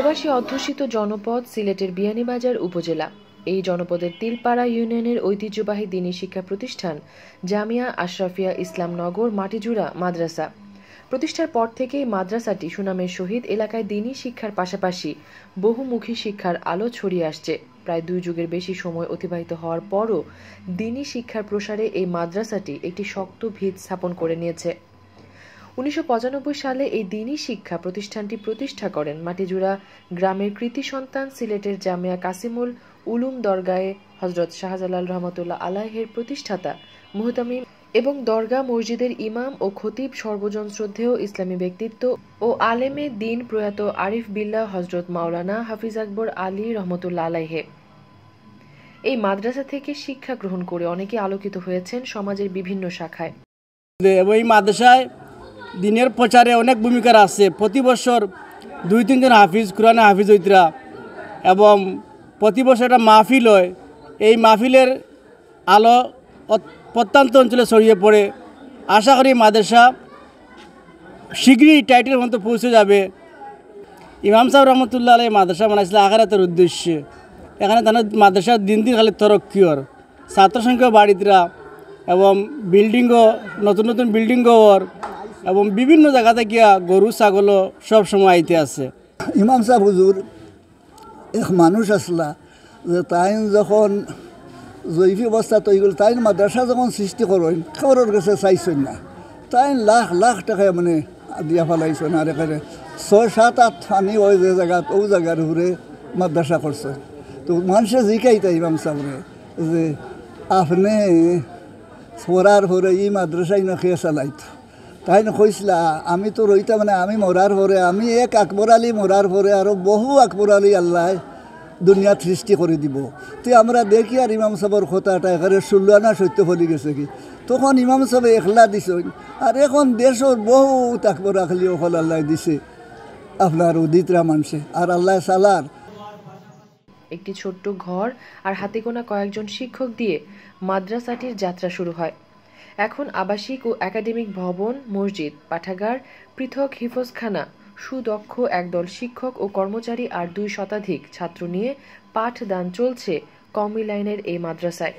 আদিবাসী অধ্যুষিত জনপদ সিলেটের বিয়ানীবাজার উপজেলা। এই জনপদের তিলপাড়া ইউনিয়নের ঐতিহ্যবাহী দ্বীনী শিক্ষা প্রতিষ্ঠান জামিয়া আশরাফিয়া ইসলাম নগর মাটিজুড়া মাদ্রাসা। প্রতিষ্ঠার পর থেকেই মাদ্রাসাটি সুনামের সহিত এলাকায় দ্বীনী শিক্ষার পাশাপাশি বহুমুখী শিক্ষার আলো ছড়িয়ে আসছে। প্রায় 2 যুগের বেশি সময় অতিবাহিত হওয়ার পরও দ্বীনী শিক্ষার প্রসারে এই মাদ্রাসাটি একটি শক্ত ভিত স্থাপন করে নিয়েছে। 1995 সালে এই দ্বীনী শিক্ষা প্রতিষ্ঠানটি প্রতিষ্ঠা করেন মাটিজুড়া গ্রামের কৃতি সন্তান সিলেটের জামিয়া কাসিমুল উলুম দরগায়ে হযরত শাহজালাল রহমতুল্লাহ আলাইহের প্রতিষ্ঠাতা মুহতামিম এবং দরগা মসজিদের ইমাম ও খতিব সর্বজন শ্রদ্ধেয় ইসলামী ব্যক্তিত্ব ও আলেমে দ্বীন প্রয়াত আরিফ বিল্লাহ হযরত মাওলানা হাফিজ আকবর আলী রহমতুল্লাহ আলাইহে। এই মাদ্রাসা থেকে শিক্ষা গ্রহণ করে অনেকে আলোকিত হয়েছেন সমাজের বিভিন্ন শাখায়। ওই মাদ্রাসায় দিনের প্রচারে অনেক ভূমিকা আছে। প্রতি বছর 2-3 জন হাফিজ কুরআনে হাফিজ হইতরা এবং প্রতি বছর একটা মাহফিল হয়। এই মাহফিলের আলো প্রত্যন্ত অঞ্চলে ছড়িয়ে পড়ে। আশা করি মাদ্রাসা শীঘ্রই টাইটেল পর্যন্ত পৌঁছে যাবে। ইমাম সাহেব রহমতুল্লাহ আলাইহি মাদ্রাসা বানাইছিল আখিরাতের উদ্দেশ্যে। এখানে তাদের মাদ্রাসা দিন দিন খালি তরক্কিওর ছাত্র সংখ্যা বাড়িতরা এবং বিল্ডিংও নতুন নতুন বিল্ডিংও ওর এবং বিভিন্ন জায়গা থেকে গরু ছাগলও সব সময় আইতে আছে। ইমাম সাহেব হুজুর এক মানুষ আসলা যে তাই যখন জৈফি অবস্থা তৈরি করল, তাই মাদ্রাসা যখন সৃষ্টি করেন খবরের কাছে চাইছেন না, তাই লাখ লাখ টাকা মানে দিয়া ফেলাইছেন। আর এখানে 6-7-8 আমি ওই যে জায়গাত ও জায়গার ঘুরে মাদ্রাসা করছেন। তো মানুষে জিকাইতা ইমাম সাহেবরে যে আপনি পড়ার পরে এই মাদ্রাসায় না খেয়ে চালাইতো। তাই না কইসলা আমি তো রইতা মানে আমি মরার পরে আমি এক আকবর আলী মরার পরে আরও বহু আকবর আলী আল্লাহ দুনিয়া সৃষ্টি করে দিব। তো আমরা দেখি আর ইমাম সাহেবের কথাটা এখানে 16 আনা সত্য ফলি গেছে কি, তখন ইমাম সাহেব একলা দিছেন। আর এখন দেশের বহু আকবর আখলি ওখানে আল্লাহ দিছে আপনার উদিতরা মানুষে আর আল্লাহ সালার। একটি ছোট্ট ঘর আর হাতে গোনা কয়েকজন শিক্ষক দিয়ে মাদ্রাসাটির যাত্রা শুরু হয়। এখন আবাসিক ও একাডেমিক ভবন, মসজিদ, পাঠাগার, পৃথক হিফজখানা, সুদক্ষ একদল শিক্ষক ও কর্মচারী আর 2 শতাধিক ছাত্র নিয়ে পাঠদান চলছে কওমি লাইনের এই মাদ্রাসায়।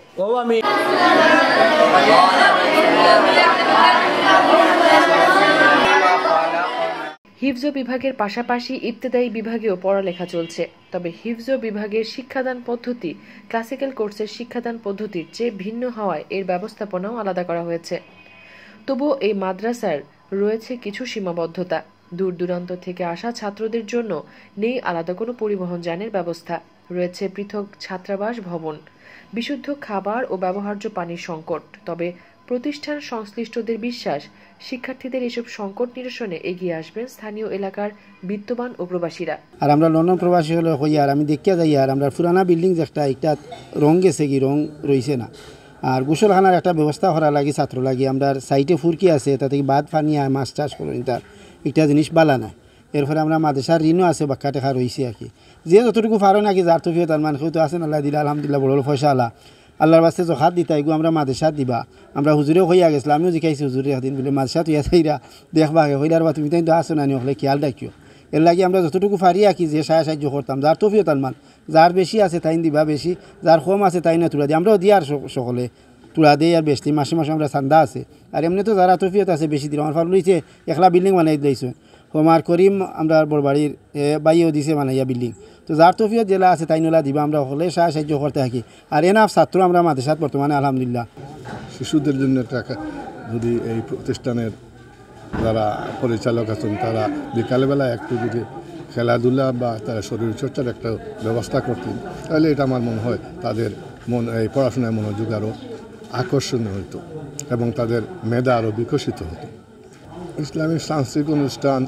হিফজ বিভাগের পাশাপাশি ইবতেদায়ী বিভাগেও পড়ালেখা চলছে। তবে হিফজ বিভাগের শিক্ষাদান পদ্ধতি ক্লাসিক্যাল কোর্সের শিক্ষাদান পদ্ধতির চেয়ে ভিন্ন হওয়ায় এর ব্যবস্থাপনাও আলাদা করা হয়েছে। তবুও এই মাদ্রাসার রয়েছে কিছু সীমাবদ্ধতা। দূর দূরান্ত থেকে আসা ছাত্রদের জন্য নেই আলাদা কোনো পরিবহন যানের ব্যবস্থা। রয়েছে পৃথক ছাত্রাবাস ভবন, বিশুদ্ধ খাবার ও ব্যবহার্য পানির সংকট। তবে প্রতিষ্ঠান সংশ্লিষ্টদের বিশ্বাস, শিক্ষার্থীদের এসব সংকট নিরসনে এগিয়ে আসবেন স্থানীয় এলাকার বিত্তবান ও প্রবাসীরা। আর আমরা লন্ডন প্রবাসী হলে হই আর আমি দেখিয়া যাই আর আমরা পুরানা বিল্ডিং যেটা একটা রং গেছে কি রং রয়েছে না। আর গোসলখানার একটা ব্যবস্থা করা লাগে ছাত্র লাগে। আমরা সাইটে ফুরকি আছে তাতে বাদ পানি আর মাছ চাষ করেন, তার একটা জিনিস বালা না। এরপরে আমরা মাদ্রাসার ঋণও আছে বাক্কা টেকা রয়েছে আর কি। যে যতটুকু পারো নাকি যার তফিও তার মান হয়তো আছেন আল্লাহ দিলা আলহামদুলিল্লাহ বড় পয়সা আল্লাহ আল্লাহর বাস্তে জখাত দিতা এগু আমরা মাদ্রাসা দিবা। আমরা হুজুরেও হইয়া গেছিলাম, আমিও জিখাইছি হুজুরে দিন বলে মাদ্রাসা তুই আইরা দেখবা হইলার বা তুমি তাই তো আসো না নি হলে খেয়াল রাখিও। এর লাগে আমরা যতটুকু পারি আর কি যে সাহায্য করতাম যার তফিও তার মান, যার বেশি আছে তাই দিবা বেশি, যার কম আছে তাই না তুলা দিই। আমরাও দিই আর সকলে তুলা দিই আর বেশি মাসে মাসে আমরা চান্দা আছে। আর এমনি তো যারা তফিয়ত আছে বেশি দিল আমার ফাল লইছে একলা বিল্ডিং বানাই দিয়েছে। হোমার করিম আমরা বড় বাড়ির বাইও দিছে বানাইয়া বিল্ডিং। তো যার তফিয়ত জেলা আছে তাই নলা দিবা, আমরা হলে সাহায্য করতে থাকি। আর এনাফ ছাত্র আমরা মাদ্রাসাত বর্তমানে আলহামদুলিল্লাহ। শিশুদের জন্য টাকা যদি এই প্রতিষ্ঠানের যারা পরিচালক আছেন তারা বিকালবেলা একটু যদি খেলাধুলা বা তারা শরীরচর্চার একটা ব্যবস্থা করতেন তাহলে এটা আমার মনে হয় তাদের এই পড়াশোনায় মনোযোগ আরও আকর্ষণীয় হতো এবং তাদের মেধা আরও বিকশিত হতো। ইসলামিক সাংস্কৃতিক অনুষ্ঠান,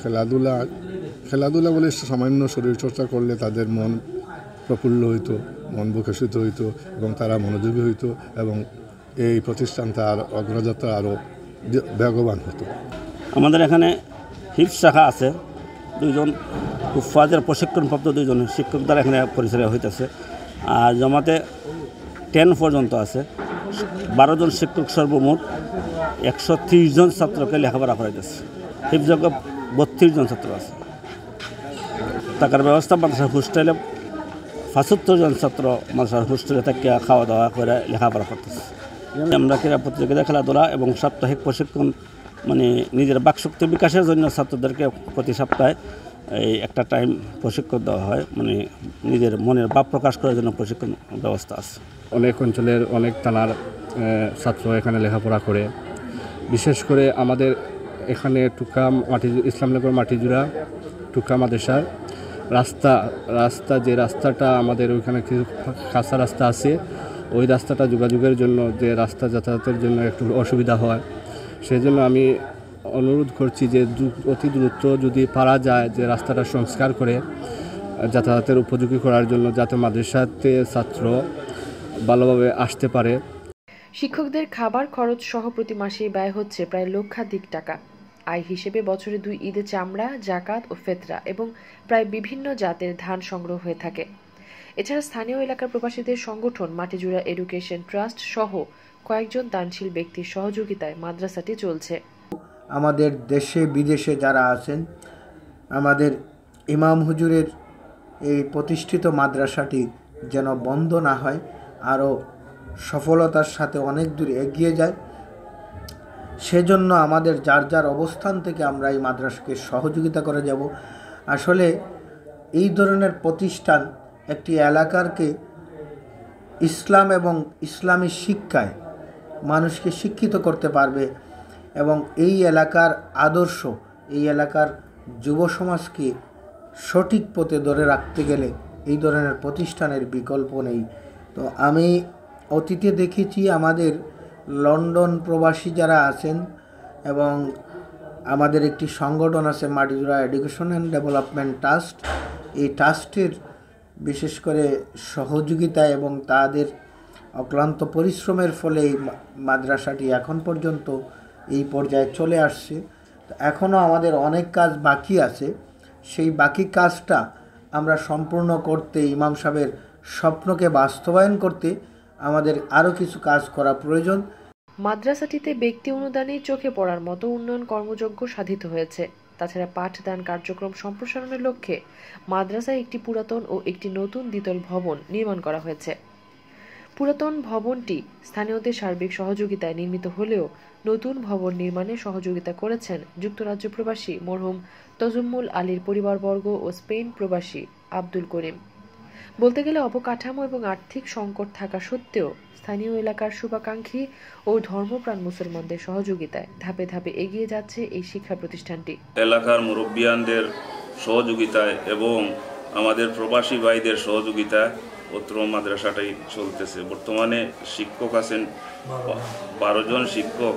খেলাধুলা বলে সামান্য শরীরচর্চা করলে তাদের মন প্রফুল্ল হইতো, মন বিকশিত হইতো এবং তারা মনোযোগী হইতো এবং এই প্রতিষ্ঠান তার অগ্রযাত্রা আরও বেগবান হতো। আমাদের এখানে হিফজ শাখা আছে, 2 জন হুফাজের প্রশিক্ষণপ্রাপ্ত 2 জন শিক্ষক দ্বারা এখানে পরিচালিত হইতেছে। আর জমাতে 10 পর্যন্ত আছে, 12 জন শিক্ষক সর্বমোট 130 জন ছাত্রকে লেখাপড়া করাইতেছে। হিফজ 32 জন ছাত্র আছে। থাকার ব্যবস্থা মাদ্রাসার হোস্টেলে 75 জন ছাত্র মাদ্রাসার হোস্টেলে থেকে খাওয়া দাওয়া করে লেখাপড়া করতেছে। আমরা ক্রীড়া প্রতিযোগিতা, খেলাধুলা এবং সাপ্তাহিক প্রশিক্ষণ মানে নিজের বাকশক্তি বিকাশের জন্য ছাত্রদেরকে প্রতি সপ্তাহে এই একটা টাইম প্রশিক্ষণ দেওয়া হয়, মানে নিজের মনের ভাব প্রকাশ করার জন্য প্রশিক্ষণ ব্যবস্থা আছে। অনেক অঞ্চলের অনেক থানার ছাত্র এখানে লেখাপড়া করে। বিশেষ করে আমাদের এখানে টুকা ইসলামনগর মাটিজুড়া টুকা মাদ্রাসার রাস্তা যে রাস্তাটা আমাদের ওইখানে কিছু কাঁচা রাস্তা আছে, ওই রাস্তাটা যোগাযোগের জন্য যে রাস্তা যাতায়াতের জন্য একটু অসুবিধা হয়। সেই জন্য আমি অনুরোধ করছি যে অতি দ্রুত যদি পারা যায় যে রাস্তাটা সংস্কার করে যাতায়াতের উপযোগী করার জন্য, যাতে মাদ্রাসাতে ছাত্র ভালোভাবে আসতে পারে। শিক্ষকদের খাবার খরচ সহ প্রতি মাসে ব্যয় হচ্ছে প্রায় লক্ষাধিক টাকা। আয় হিসেবে বছরে 2 ঈদে চামড়া, জাকাত ও ফেতরা এবং প্রায় বিভিন্ন জাতের ধান সংগ্রহ হয়ে থাকে। এছাড়া স্থানীয় এলাকার প্রবাসীদের সংগঠন মাটিজুড়া এডুকেশন ট্রাস্ট সহ কয়েকজন দানশীল ব্যক্তির সহযোগিতায় মাদ্রাসাটি চলছে। আমাদের দেশে বিদেশে যারা আছেন, আমাদের ইমাম হুজুরের এই প্রতিষ্ঠিত মাদ্রাসাটি যেন বন্ধ না হয়, আরও সফলতার সাথে অনেক দূর এগিয়ে যায়, সেজন্য আমাদের যার যার অবস্থান থেকে আমরা এই মাদ্রাসাকে সহযোগিতা করে যাব। আসলে এই ধরনের প্রতিষ্ঠান একটি এলাকারকে ইসলাম এবং ইসলামী শিক্ষায় মানুষকে শিক্ষিত করতে পারবে এবং এই এলাকার আদর্শ, এই এলাকার যুব সমাজকে সঠিক পথে ধরে রাখতে গেলে এই ধরনের প্রতিষ্ঠানের বিকল্প নেই। তো আমি অতীতে দেখেছি আমাদের লন্ডন প্রবাসী যারা আছেন এবং আমাদের একটি সংগঠন আছে Matijura education and development trust, এই ট্রাস্টের বিশেষ করে সহযোগিতা এবং তাদের অক্লান্ত পরিশ্রমের ফলে এই মাদ্রাসাটি এখন পর্যন্ত এই পর্যায়ে চলে আসছে। এখনও আমাদের অনেক কাজ বাকি আছে, সেই বাকি কাজটা আমরা সম্পূর্ণ করতে, ইমাম সাহেবের স্বপ্নকে বাস্তবায়ন করতে আমাদের আরও কিছু কাজ করা প্রয়োজন। মাদ্রাসাটিতে ব্যক্তি অনুদানেই চোখে পড়ার মতো উন্নয়ন কর্মযজ্ঞ সাধিত হয়েছে। তাছাড়া পাঠদান কার্যক্রম সম্প্রসারণের লক্ষ্যে মাদ্রাসায় একটি পুরাতন ও একটি নতুন দ্বিতল ভবন নির্মাণ করা হয়েছে। পুরাতন ভবনটি স্থানীয়দের সার্বিক সহযোগিতায় নির্মিত হলেও নতুন ভবন নির্মাণে সহযোগিতা করেছেন যুক্তরাজ্য প্রবাসী মরহুম তজুম্মুল আলীর পরিবারবর্গ ও স্পেন প্রবাসী আব্দুল করিম। বলতে গেলে অবকাঠামো এবং আর্থিক সংকট থাকা সত্ত্বেও স্থানীয় এলাকার শুভাকাঙ্ক্ষী ও ধর্মপ্রাণ মুসলমানদের সহযোগিতায় ধাপে ধাপে এগিয়ে যাচ্ছে এই শিক্ষা প্রতিষ্ঠানটি। এলাকার মুরব্বিয়ানদের সহযোগিতায় এবং আমাদের প্রবাসী ভাইদের সহযোগিতায় অত্র মাদ্রাসাটাই চলতেছে। বর্তমানে শিক্ষক আছেন 12 জন শিক্ষক,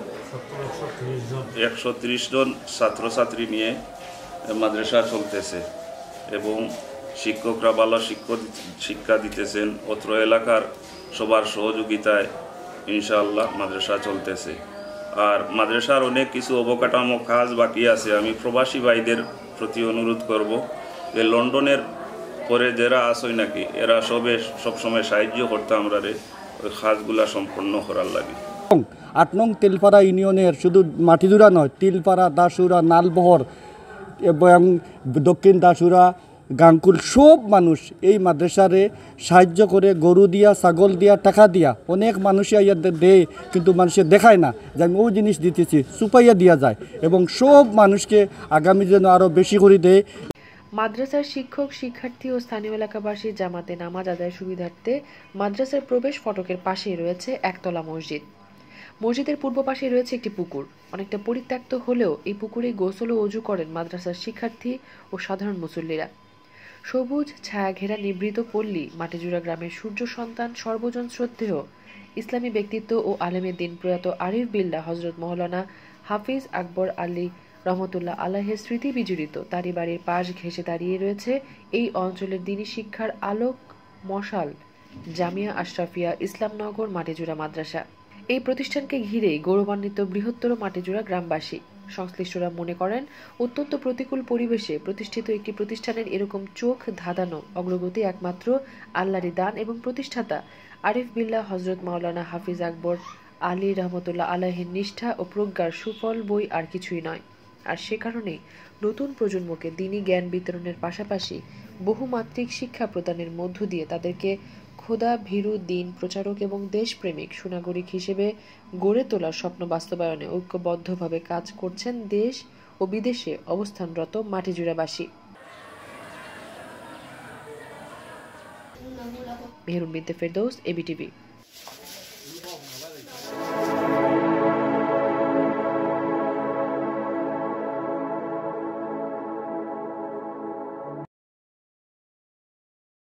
130 জন ছাত্রছাত্রী নিয়ে মাদ্রাসা চলতেছে এবং শিক্ষকরা ভালো শিক্ষা দিতেছেন। অত্র এলাকার সবার সহযোগিতায় ইনশাআল্লাহ মাদ্রাসা চলতেছে। আর মাদ্রাসার অনেক কিছু অবকাঠামো কাজ বাকি আছে। আমি প্রবাসী ভাইদের প্রতি অনুরোধ করব যে লন্ডনের পরে যারা আসই নাকি এরা সবসময় সাহায্য করতে আমরা ওই কাজগুলা সম্পন্ন করার লাগে। 8 নং তেলপাড়া ইউনিয়নের শুধু মাটিজুড়া নয়, তিলপাড়া, দাসুরা, নালবহর এবং দক্ষিণ দাসুরা, গাঙ্কুল সব মানুষ এই মাদ্রাসারে সাহায্য করে, গরু দিয়া, ছাগল দিয়া, টাকা দিয়া। অনেক মানুষই দেয় কিন্তু মানুষের দেখায় না যে আমি ওই জিনিস দিতেছি, সুপাইয়া দিয়া যায় এবং সব মানুষকে আগামী যেন আরও বেশি করে দেয়। মাদ্রাসার শিক্ষক, শিক্ষার্থী ও স্থানীয় এলাকাবাসীর জামাতে নামাজ আদায়ের সুবিধার্থে মাদ্রাসার প্রবেশ ফটকের পাশেই রয়েছে একতলা মসজিদ। মসজিদের পূর্ব পাশে রয়েছে একটি পুকুর। অনেকটা পরিত্যক্ত হলেও এই পুকুরে গোসল ও অজু করেন মাদ্রাসার শিক্ষার্থী ও সাধারণ মুসল্লিরা। সবুজ ছায়া ঘেরা নিবৃত পল্লী মাটিজুড়া গ্রামের সূর্য সন্তান, সর্বজন শ্রদ্ধেয় ইসলামী ব্যক্তিত্ব ও আলেমের দিন প্রয়াত আরিফ বিল্লাহ হজরত মৌলানা হাফিজ আকবর আলী রহমতুল্লাহ আলাহের স্মৃতি বিজড়িত তারই বাড়ির পাশ ঘেঁষে দাঁড়িয়ে রয়েছে এই অঞ্চলের দ্বীনি শিক্ষার আলোক মশাল জামিয়া আশরাফিয়া ইসলামনগর মাটিজুড়া মাদ্রাসা। এই প্রতিষ্ঠানকে ঘিরেই গৌরবান্বিত বৃহত্তর মাটিজুড়া গ্রামবাসী। সংশ্লিষ্টরা মনে করেন অত্যন্ত প্রতিকূল পরিবেশে প্রতিষ্ঠিত একটি প্রতিষ্ঠানের এরকম চোখ ধাঁধানো অগ্রগতি একমাত্র আল্লাহরই দান এবং প্রতিষ্ঠাতা আরিফ বিল্লাহ হজরত মাওলানা হাফিজ আকবর আলী রহমতুল্লাহ আলাহির নিষ্ঠা ও প্রজ্ঞার সুফল বই আর কিছুই নয়। আর সে কারণেই নতুন প্রজন্মকে দ্বীনি জ্ঞান বিতরণের পাশাপাশি বহুমাত্রিক শিক্ষা প্রদানের মধ্য দিয়ে তাদেরকে খোদা ভীরু দ্বীন প্রচারক এবং দেশপ্রেমিক সুনাগরিক হিসেবে গড়ে তোলার স্বপ্ন বাস্তবায়নে ঐক্যবদ্ধভাবে কাজ করছেন দেশ ও বিদেশে অবস্থানরত মাটিজুড়াবাসী। মেহরুন বিনতে ফেরদৌস, এবিটিভি।